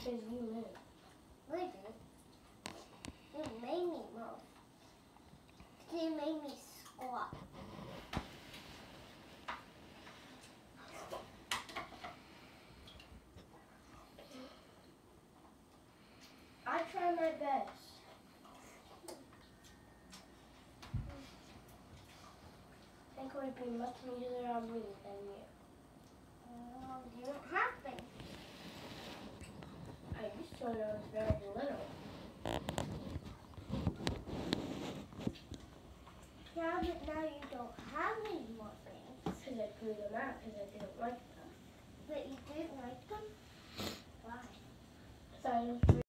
because you moved. I did. You made me move. You made me squat. I try my best. I think it would be much easier on me than you. You don't have to. I used to when I was very little. Yeah, but now you don't have any more things. Because I threw them out because I didn't like them. But you didn't like them? Why? So I was